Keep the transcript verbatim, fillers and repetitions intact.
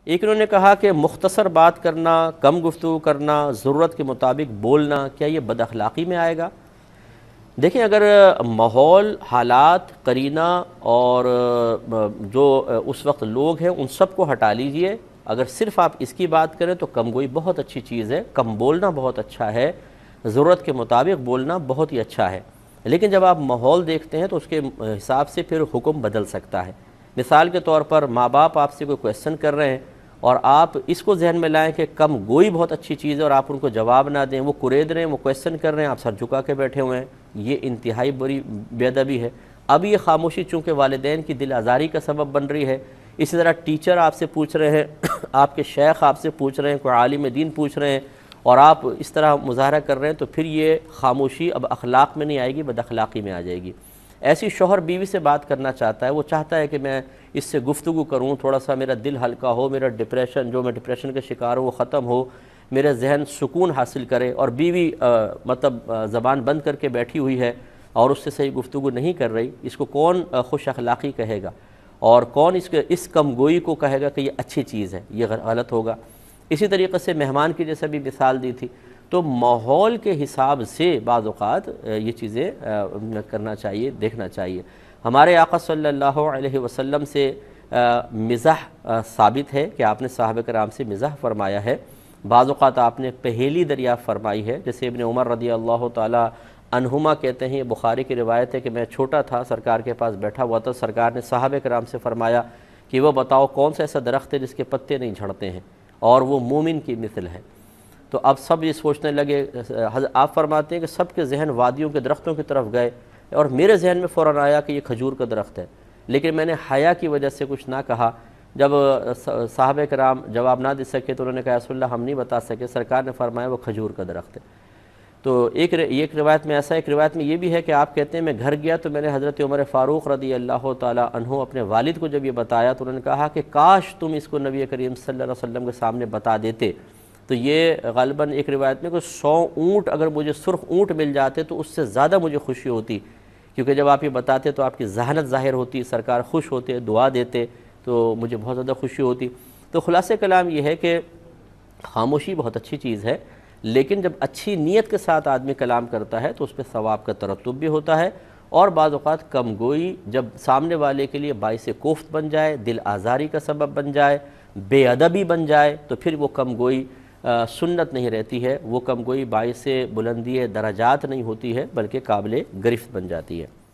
ایک انہوں نے کہا کہ مختصر بات کرنا، کم گفتگو کرنا، ضرورت کے مطابق بولنا، کیا یہ بد اخلاقی میں آئے گا؟ دیکھیں، اگر ماحول، حالات، قرینہ اور جو اس وقت لوگ ہیں ان سب کو ہٹا لیجئے، اگر صرف آپ اس کی بات کریں تو کم گوئی بہت اچھی چیز ہے، کم بولنا بہت اچھا ہے، ضرورت کے مطابق بولنا بہت ہی اچھا ہے۔ لیکن جب آپ ماحول دیکھتے ہیں تو اس کے حساب سے پھر حکم بدل سکتا ہے۔ مثال کے طور پر ماں باپ آپ سے کوئی کویسچن کر رہے ہیں اور آپ اس کو ذہن میں لائیں کہ کم گوئی بہت اچھی چیز ہے اور آپ ان کو جواب نہ دیں، وہ کرید رہے ہیں، وہ کویسچن کر رہے ہیں، آپ سر جھکا کے بیٹھے ہوئے ہیں، یہ انتہائی بری بے ادبی ہے۔ اب یہ خاموشی چونکہ والدین کی دل آزاری کا سبب بن رہی ہے، اسی طرح ٹیچر آپ سے پوچھ رہے ہیں، آپ کے شیخ آپ سے پوچھ رہے ہیں، کوئی عالم دین پوچھ رہے ہیں اور آپ اس طرح مظاہرہ کر رہے ہیں، تو پھر یہ خاموشی اب اخلاق میں نہیں آئے گی، بد اخلاقی میں آ جائے گی۔ ایسی شوہر بیوی سے بات کرنا چاہتا ہے، وہ چاہتا ہے کہ میں اس سے گفتگو کروں، تھوڑا سا میرا دل ہلکا ہو، میرا ڈپریشن جو میں ڈپریشن کا شکار ہوں وہ ختم ہو، میرا ذہن سکون حاصل کرے، اور بیوی مطلب زبان بند کر کے بیٹھی ہوئی ہے اور اس سے صحیح گفتگو نہیں کر رہی، اس کو کون خوش اخلاقی کہے گا اور کون اس کے اس کم گوئی کو کہے گا کہ یہ اچھی چیز ہے؟ یہ غلط ہوگا۔ اسی طریقے سے مہمان کی جیسے بھی مثال دی تھی، تو ماحول کے حساب سے بعض اوقات یہ چیزیں کرنا چاہیے، دیکھنا چاہیے۔ ہمارے آقا صلی اللہ علیہ وسلم سے مزاح ثابت ہے کہ آپ نے صحابہ کرام سے مزاح فرمایا ہے، بعض اوقات آپ نے پہیلی دریافت فرمائی ہے، جیسے ابن عمر رضی اللہ تعالی عنہما کہتے ہیں، یہ بخاری کی روایت ہے کہ میں چھوٹا تھا، سرکار کے پاس بیٹھا ہوا تھا، سرکار نے صحابہ کرام سے فرمایا کہ وہ بتاؤ کون سا ایسا درخت ہے جس کے پتے نہیں جھڑتے ہیں اور وہ مومن کی مثل ہے۔ تو اب سب یہ سوچنے لگے، آپ فرماتے ہیں کہ سب کے ذہن وادیوں کے درختوں کی طرف گئے اور میرے ذہن میں فوراً آیا کہ یہ کھجور کا درخت ہے، لیکن میں نے حیا کی وجہ سے کچھ نہ کہا۔ جب صحابہ کرام جواب نہ دے سکے تو انہوں نے کہا یا رسول اللہ ہم نہیں بتا سکے، سرکار نے فرمایا وہ کھجور کا درخت ہے۔ تو ایک ایک روایت میں ایسا، ایک روایت میں یہ بھی ہے کہ آپ کہتے ہیں میں گھر گیا تو میں نے حضرت عمر فاروق رضی اللہ تعالیٰ عنہ اپنے والد کو جب یہ بتایا تو انہوں نے کہا کہ کاش تم اس کو نبی کریم صلی اللہ علیہ وسلم کے سامنے بتا دیتے، تو یہ غالباً ایک روایت میں کہ سو اونٹ اگر مجھے سرخ اونٹ مل جاتے تو اس سے زیادہ مجھے خوشی ہوتی، کیونکہ جب آپ یہ بتاتے تو آپ کی ذہانت ظاہر ہوتی، سرکار خوش ہوتے، دعا دیتے تو مجھے بہت زیادہ خوشی ہوتی۔ تو خلاصہ کلام یہ ہے کہ خاموشی بہت اچھی چیز ہے، لیکن جب اچھی نیت کے ساتھ آدمی کلام کرتا ہے تو اس پہ ثواب کا ترتب بھی ہوتا ہے، اور بعض اوقات کم گوئی جب سامنے والے کے لیے باعث کوفت بن جائے، دل آزاری کا سبب بن جائے، بے ادبی بن جائے، تو پھر وہ کم گوئی سنت نہیں رہتی ہے، وہ کم گوئی باعث بلندی درجات نہیں ہوتی ہے بلکہ قابل گرفت بن جاتی ہے۔